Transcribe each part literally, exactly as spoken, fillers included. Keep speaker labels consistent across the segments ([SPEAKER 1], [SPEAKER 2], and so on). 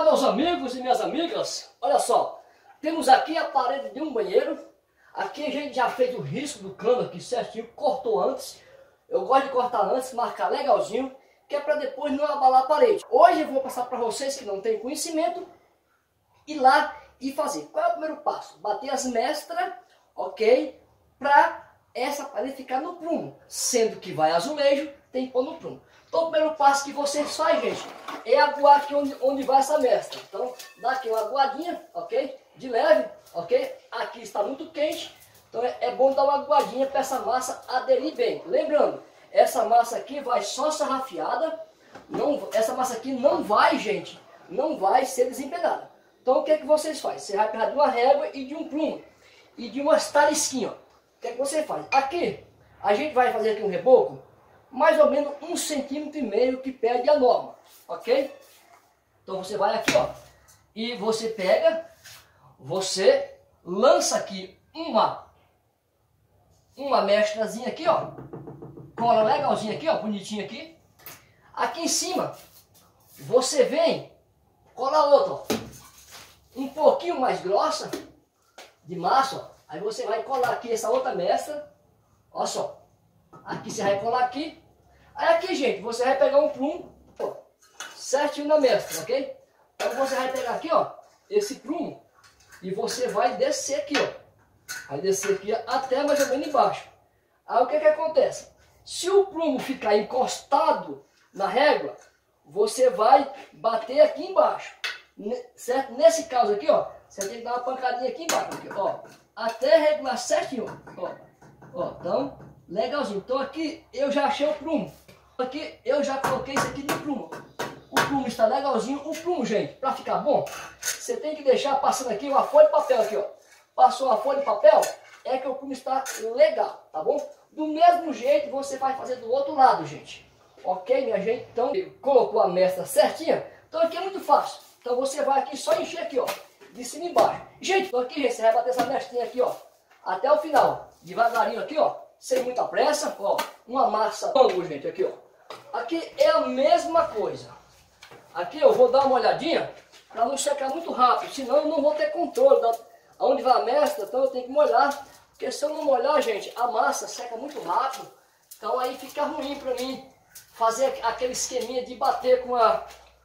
[SPEAKER 1] meus amigos e minhas amigas, olha só, temos aqui a parede de um banheiro. Aqui a gente já fez o risco do cano aqui certinho, cortou antes. Eu gosto de cortar antes, marcar legalzinho, que é para depois não abalar a parede. Hoje eu vou passar para vocês que não têm conhecimento, ir lá e fazer. Qual é o primeiro passo? Bater as mestras, ok? Para essa parede ficar no prumo, sendo que vai azulejo, tem que pôr no prumo. Então o primeiro passo que vocês fazem, gente, é aguar aqui onde, onde vai essa mestra. Então dá aqui uma aguadinha, ok? De leve, ok? Aqui está muito quente, então é, é bom dar uma aguadinha para essa massa aderir bem. Lembrando, essa massa aqui vai só sarrafiada, não, essa massa aqui não vai, gente, não vai ser desempenada. Então o que é que vocês fazem? Você vai precisar de uma régua e de um prumo e de umas tarisquinhas. O que é que você faz? Aqui, a gente vai fazer aqui um reboco, mais ou menos um centímetro e meio que pede a norma, ok? Então você vai aqui, ó, e você pega, você lança aqui uma, uma mestrazinha aqui, ó, cola legalzinha aqui, ó, bonitinha aqui. Aqui em cima, você vem, cola outra, ó, um pouquinho mais grossa, de massa, ó. Aí você vai colar aqui essa outra mestra, olha só. Aqui você vai colar aqui. Aí aqui, gente, você vai pegar um prumo, ó, certinho na mestra, ok? Então você vai pegar aqui, ó, esse prumo e você vai descer aqui, ó. Vai descer aqui até mais ou menos embaixo. Aí o que que acontece? Se o prumo ficar encostado na régua, você vai bater aqui embaixo, certo? Nesse caso aqui, ó, você tem que dar uma pancadinha aqui embaixo, aqui, ó, até regular certinho, ó, ó, então, legalzinho. Então aqui eu já achei o prumo, aqui eu já coloquei isso aqui no prumo. O prumo está legalzinho. O prumo, gente, para ficar bom, você tem que deixar passando aqui uma folha de papel aqui, ó. Passou a folha de papel, é que o prumo está legal, tá bom? Do mesmo jeito você vai fazer do outro lado, gente. Ok, minha gente? Então, colocou a mestra certinha. Então aqui é muito fácil. Então você vai aqui só encher aqui, ó, de cima e embaixo. Gente, então aqui, gente, você vai bater essa mestrinha aqui, ó, até o final. Devagarinho aqui, ó, sem muita pressa, ó. Uma massa longa, gente, aqui, ó. Aqui é a mesma coisa. Aqui eu vou dar uma olhadinha para não secar muito rápido, senão eu não vou ter controle da onde vai a mestra, então eu tenho que molhar. Porque se eu não molhar, gente, a massa seca muito rápido. Então aí fica ruim para mim fazer aquele esqueminha de bater com a...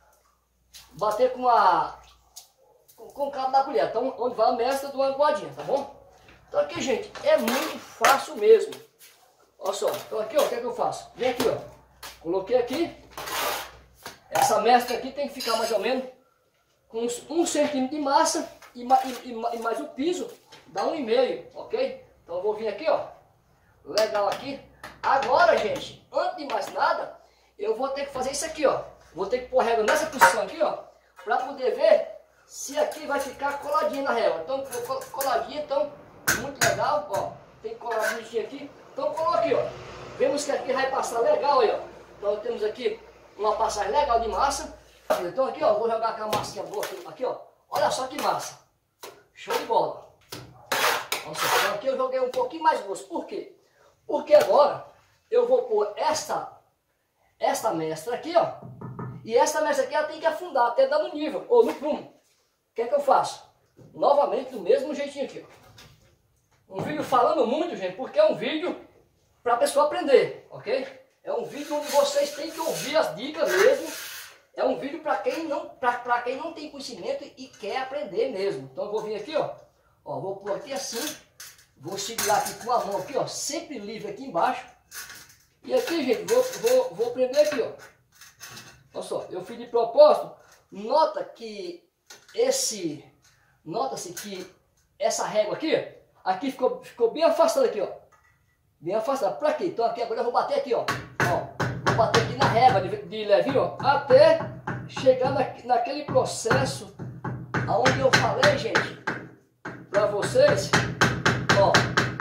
[SPEAKER 1] Bater com a... Com, com o cabo da colher. Então onde vai a mestra, eu dou uma aguadinha, tá bom? Então aqui, gente, é muito fácil mesmo. Olha só, então aqui, ó, o que é que eu faço? Vem aqui, ó. Coloquei aqui. Essa mestra aqui tem que ficar mais ou menos com uns um centímetro de massa e, e, e, e mais o piso dá um e meio, ok? Então eu vou vir aqui, ó, legal aqui. Agora, gente, antes de mais nada, eu vou ter que fazer isso aqui, ó. Vou ter que pôr a régua nessa posição aqui, ó, para poder ver se aqui vai ficar coladinha na régua. Então, coladinha, então, muito legal, ó. Tem que colar bonitinho aqui. Então, coloquei, ó. Vemos que aqui vai passar legal aí, ó. Então, temos aqui uma passagem legal de massa. Então aqui, ó, vou jogar aquela massinha boa aqui, aqui, ó. Olha só que massa. Show de bola. Nossa, então aqui eu joguei um pouquinho mais grosso. Por quê? Porque agora eu vou pôr esta, esta mestra aqui, ó. E esta mestra aqui ela tem que afundar até dar no nível, ou no prumo. O que é que eu faço? Novamente do mesmo jeitinho aqui, ó. Um vídeo falando muito, gente, porque é um vídeo para a pessoa aprender, ok? É um vídeo onde vocês têm que ouvir as dicas mesmo. É um vídeo para quem não, para quem não tem conhecimento e quer aprender mesmo. Então eu vou vir aqui, ó, ó, vou pôr aqui assim, vou segurar aqui com a mão aqui, ó, sempre livre aqui embaixo. E aqui, gente, vou, vou, vou prender aqui, ó. Olha só, eu fiz de propósito. Nota que esse, nota-se que essa régua aqui, aqui ficou, ficou bem afastada aqui, ó. Bem afastada. Para quê? Então aqui agora eu vou bater aqui, ó. Ó, vou bater aqui na régua de, de levinho, ó, até chegar na, naquele processo aonde eu falei, gente, para vocês, ó.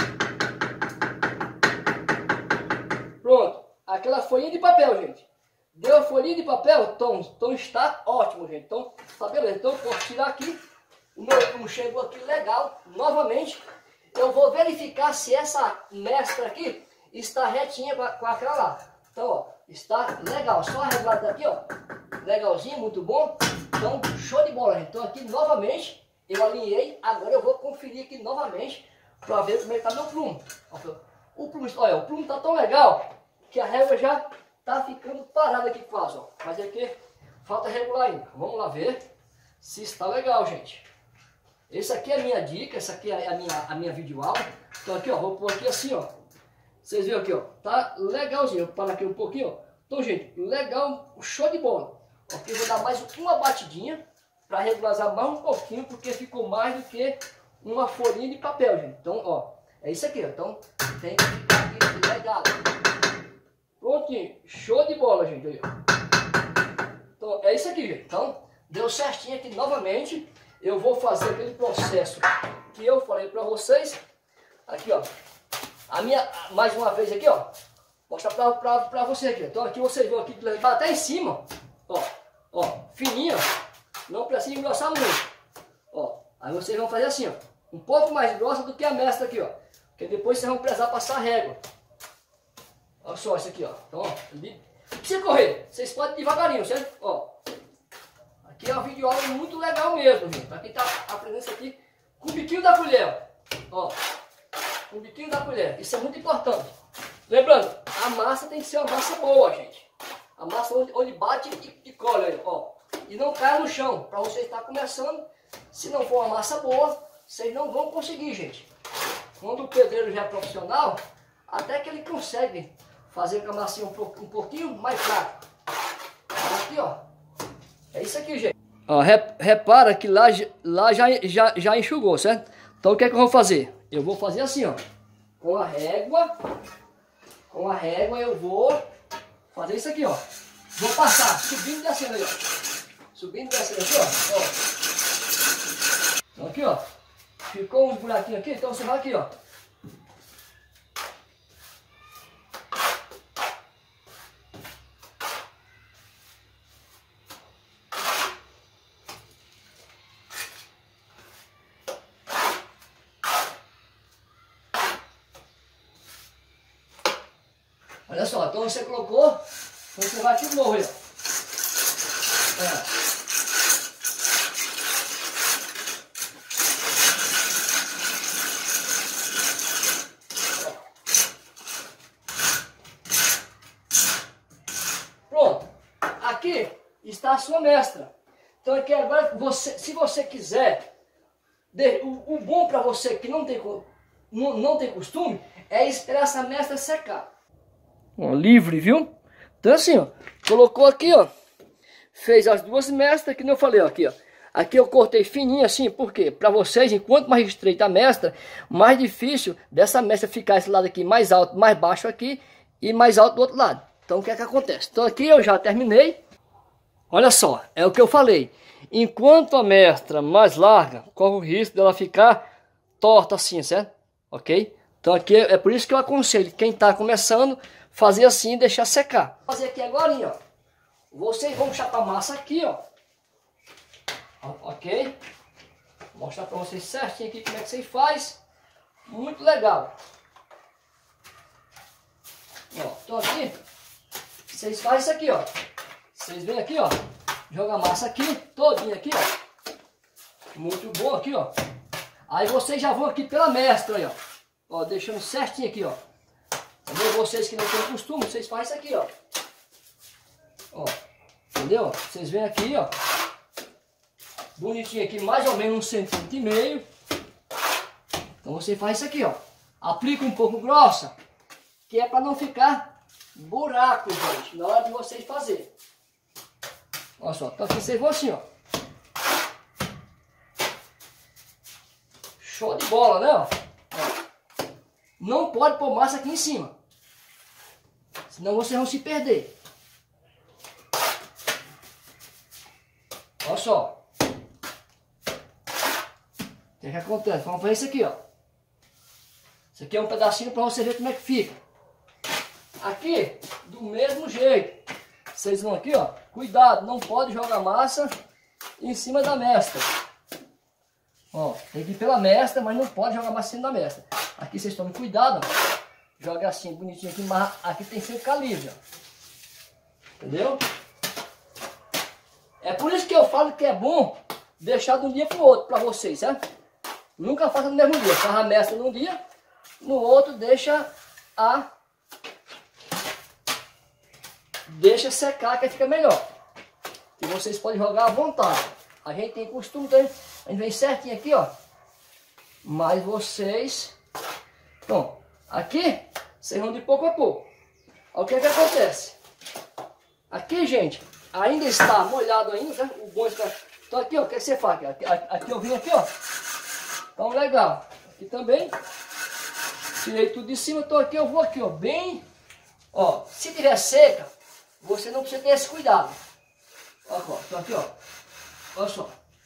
[SPEAKER 1] Pronto. Aquela folhinha de papel, gente. Deu a folhinha de papel? Então, então está ótimo, gente. Então, tá beleza. Então eu posso tirar aqui. O meu prumo chegou aqui legal. Novamente, eu vou verificar se essa mestra aqui está retinha com, a, com aquela lá. Então, ó, está legal. Só a regulada aqui, ó. Legalzinho, muito bom. Então, show de bola, gente. Então aqui novamente, eu alinhei, agora eu vou conferir aqui novamente para ver como é que tá meu plumo. O plumo, olha, o plumo tá tão legal que a régua já tá ficando parada aqui quase, ó. Mas é que falta regular ainda. Vamos lá ver se está legal, gente. Essa aqui é a minha dica, essa aqui é a minha, a minha videoaula. Então aqui, ó, vou pôr aqui assim, ó. Vocês viram aqui, ó, tá legalzinho. Vou parar aqui um pouquinho, ó. Então, gente, legal, show de bola. Aqui eu vou dar mais uma batidinha para regularizar mais um pouquinho, porque ficou mais do que uma folhinha de papel, gente. Então, ó, é isso aqui, ó. Então, tem que ficar aqui legal. Prontinho, show de bola, gente. Aí, então, é isso aqui, gente. Então, deu certinho aqui novamente. Eu vou fazer aquele processo que eu falei para vocês. Aqui, ó. A minha, mais uma vez aqui, ó. Mostrar pra, pra, pra você aqui. Então, aqui vocês vão aqui, até em cima. Ó, ó, fininho, ó. Não precisa engrossar muito. Ó, aí vocês vão fazer assim, ó. Um pouco mais grossa do que a mestra aqui, ó. Porque depois vocês vão precisar passar a régua. Olha só isso aqui, ó. Então, ó. Não precisa correr. Vocês podem devagarinho, certo? Ó. Aqui é uma videoaula muito legal mesmo, gente. Pra quem tá aprendendo isso aqui com o biquinho da colher, ó. Ó. Com o biquinho da colher. Isso é muito importante. Lembrando, a massa tem que ser uma massa boa, gente. A massa onde, onde bate e, e cola, aí, ó. E não cai no chão. Para você estar começando, se não for uma massa boa, vocês não vão conseguir, gente. Quando o pedreiro já é profissional, até que ele consegue fazer com a massinha um, pouco, um pouquinho mais fraca. Aqui, ó. É isso aqui, gente. Ó, repara que lá, lá já, já, já enxugou, certo? Então o que é que eu vou fazer? Eu vou fazer assim, ó. Com a régua. Com a régua eu vou fazer isso aqui, ó. Vou passar, subindo e descendo aí, ó. Subindo e descendo aqui, ó. Ó. Então aqui, ó. Ficou um buraquinho aqui, então você vai aqui, ó. Olha só, então você colocou, então você vai aqui de novo, aí, ó. É. Pronto, aqui está a sua mestra. Então aqui agora, você, se você quiser, o, o bom para você que não tem, não, não tem costume, é esperar essa mestra secar. Ó, livre, viu? Então assim, ó, colocou aqui, ó, fez as duas mestras, que nem eu falei, ó, aqui, ó. Aqui eu cortei fininho assim, por quê? Para vocês, enquanto mais estreita a mestra, mais difícil dessa mestra ficar esse lado aqui mais alto, mais baixo aqui e mais alto do outro lado. Então o que é que acontece? Então aqui eu já terminei. Olha só, é o que eu falei. Enquanto a mestra mais larga, corre o risco dela ficar torta assim, certo? Ok? Então aqui é por isso que eu aconselho quem está começando fazer assim e deixar secar. Vou fazer aqui agora, ó. Vocês vão chapar a massa aqui, ó. Ok? Vou mostrar para vocês certinho aqui como é que vocês faz. Muito legal. Ó, então aqui, vocês fazem isso aqui, ó. Vocês vêm aqui, ó. Joga a massa aqui, todinha aqui, ó. Muito bom aqui, ó. Aí vocês já vão aqui pela mestra, aí, ó. Ó, deixando certinho aqui, ó. Entendeu? Vocês que não têm costume, vocês fazem isso aqui, ó. Ó, entendeu? Vocês vêm aqui, ó. Bonitinho aqui, mais ou menos um centímetro e meio. Então você faz isso aqui, ó. Aplica um pouco grossa, que é para não ficar buraco, gente, na hora de vocês fazerem. Olha só, então aqui vocês vão assim, ó. Show de bola, né? Ó. Não pode pôr massa aqui em cima, senão vocês vão se perder. Olha só. O que é que acontece? Vamos ver isso aqui, ó. Isso aqui é um pedacinho para você ver como é que fica. Aqui, do mesmo jeito. Vocês vão aqui, ó. Cuidado, não pode jogar massa em cima da mestra. Ó, tem que ir pela mestra, mas não pode jogar massa em cima da mestra. Aqui vocês tomem cuidado, ó. Joga assim, bonitinho aqui, mas aqui tem que ser calibre, ó. Entendeu? É É por isso que eu falo que é bom deixar de um dia para o outro, para vocês, certo? Nunca faça no mesmo dia. Faz a mescla num dia, no outro deixa a... Deixa secar que fica melhor. E vocês podem jogar à vontade. A gente tem costume, então a gente vem certinho aqui, ó. Mas vocês... Bom, aqui, vocês vão de pouco a pouco. Olha o que é que acontece. Aqui, gente, ainda está molhado ainda, né? O bom está... Então aqui, ó, o que, é que você faz? Aqui, aqui eu vim aqui, ó. Então, legal. Aqui também. Tirei tudo de cima, então aqui eu vou aqui, ó, bem... Ó, se tiver seca, você não precisa ter esse cuidado. Olha só, então aqui, ó. Olha só.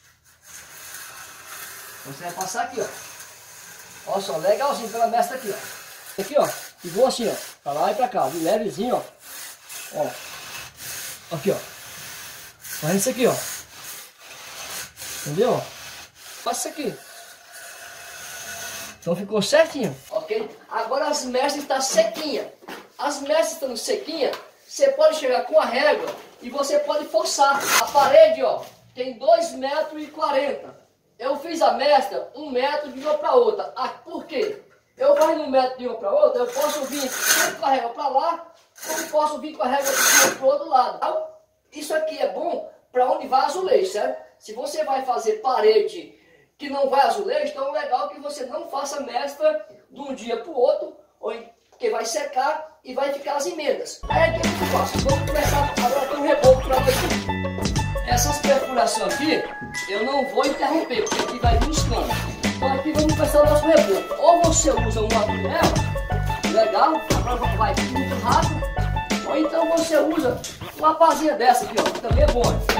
[SPEAKER 1] Você vai passar aqui, ó. Olha só, legalzinho pela mestra aqui, ó. Aqui, ó. E vou assim, ó. Pra lá e pra cá. De levezinho, ó. Ó. Aqui, ó. Faz isso aqui, ó. Entendeu? Faça isso aqui. Então ficou certinho. Ok? Agora as mestras estão sequinhas. As mestras estão sequinhas. Você pode chegar com a régua e você pode forçar. A parede, ó, tem dois metros e quarenta. Eu fiz a mestra um metro de uma para outra. Ah, por quê? Eu faço um metro de uma para outra, eu posso vir tanto com a régua para lá, como posso vir com a régua para o outro lado. Então, isso aqui é bom para onde vai azulejo, certo? Se você vai fazer parede que não vai azulejo, então é legal que você não faça mestra de um dia para o outro, porque vai secar e vai ficar as emendas. Aí aqui é muito fácil. Vamos começar agora com um reboco para você. Essas perfurações aqui, eu não vou interromper, porque aqui vai vir os canos. Então aqui vamos começar o nosso reboco. Ou você usa uma colher, legal, agora vai muito rápido. Ou então você usa uma pazinha dessa aqui, ó, que também é bom.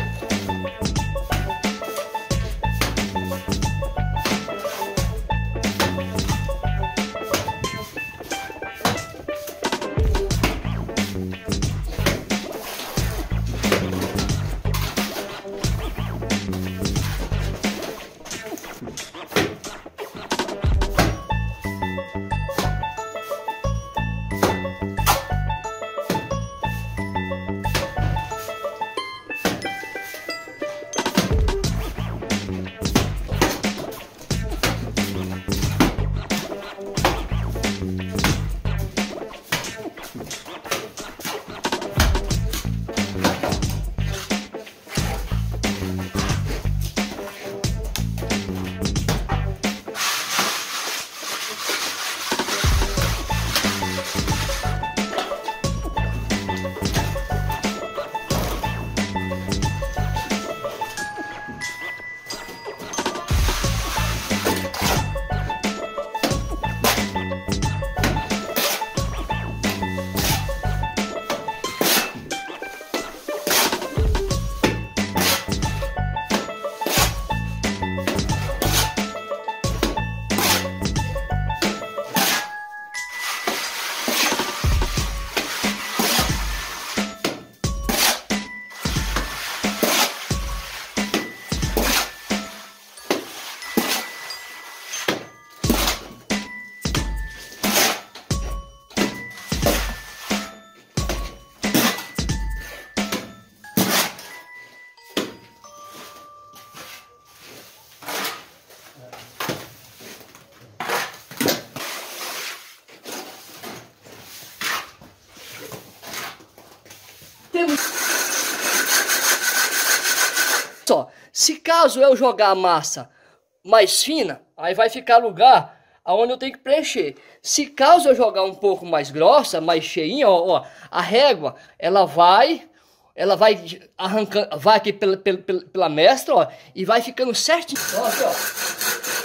[SPEAKER 1] Só, se caso eu jogar a massa mais fina, aí vai ficar lugar aonde eu tenho que preencher. Se caso eu jogar um pouco mais grossa, mais cheinha, ó, ó, a régua, ela vai, ela vai arrancando, vai aqui pela, pela, pela mestra, ó, e vai ficando certinho. Ó, aqui, ó.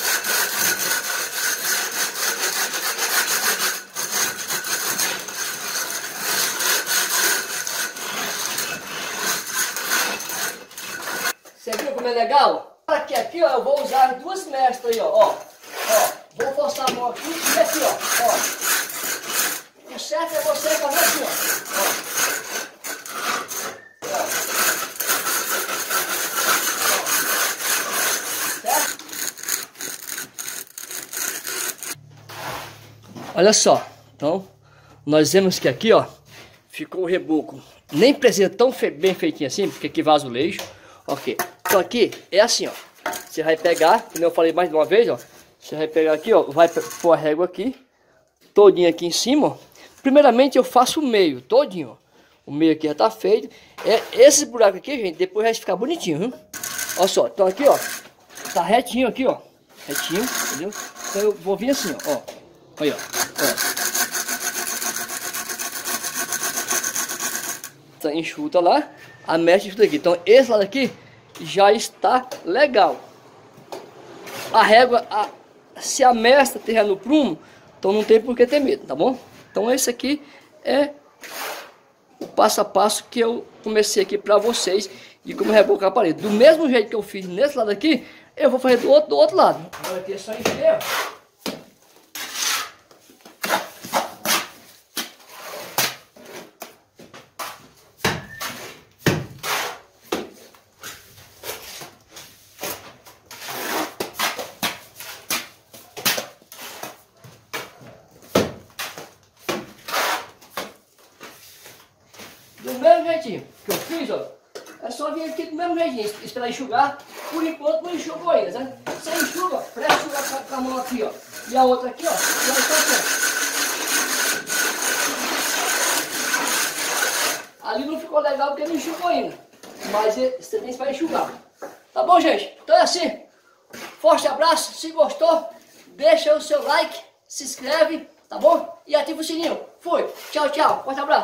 [SPEAKER 1] Você viu como é legal? Aqui, aqui, ó, eu vou usar as duas mestras aí, ó, ó, ó. Vou forçar a mão aqui e aqui, ó, ó. O certo é você fazer assim, ó, ó. Ó. Certo? Olha só, então, nós vemos que aqui, ó, ficou o reboco. Nem precisa tão fe bem feitinho assim, porque aqui vai azulejo. Ok. Então aqui é assim, ó. Você vai pegar, como eu falei mais de uma vez, ó. Você vai pegar aqui, ó. Vai pôr a régua aqui. Todinho aqui em cima, ó. Primeiramente eu faço o meio, todinho, ó. O meio aqui já tá feito. É, esse buraco aqui, gente, depois vai ficar bonitinho, viu? Olha só, então aqui, ó. Tá retinho aqui, ó. Retinho, entendeu? Então eu vou vir assim, ó. Ó. Aí, ó. Ó. Então, enxuta lá. A mecha enxuta aqui. Então esse lado aqui já está legal. A régua, a, se a mestra estiver no prumo, então não tem por que ter medo, tá bom? Então esse aqui é o passo a passo que eu comecei aqui para vocês de como rebocar a parede. Do mesmo jeito que eu fiz nesse lado aqui, eu vou fazer do outro, do outro lado. Agora aqui é só encher, ó. Do mesmo jeitinho que eu fiz, ó. É só vir aqui do mesmo jeitinho, esperar enxugar. Por enquanto não enxugou ainda, né? Você enxuga, presta enxugar com a, com a mão aqui, ó. E a outra aqui, ó. E aí tá ali não ficou legal porque não enxugou ainda. Mas você tem para enxugar. Tá bom, gente? Então é assim. Forte abraço. Se gostou, deixa o seu like, se inscreve, tá bom? E ativa o sininho. Fui. Tchau, tchau. Forte abraço.